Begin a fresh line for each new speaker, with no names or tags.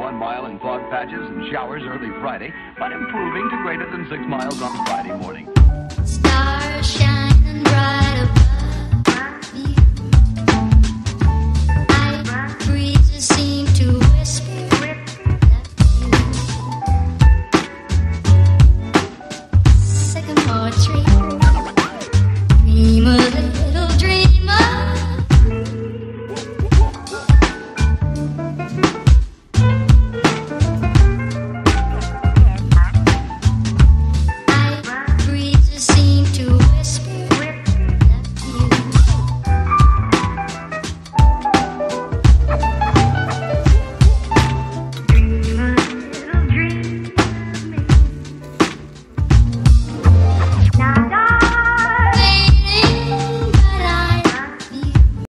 1 mile in fog patches and showers early Friday, but improving to greater than 6 miles on Friday morning.
Stars shining bright.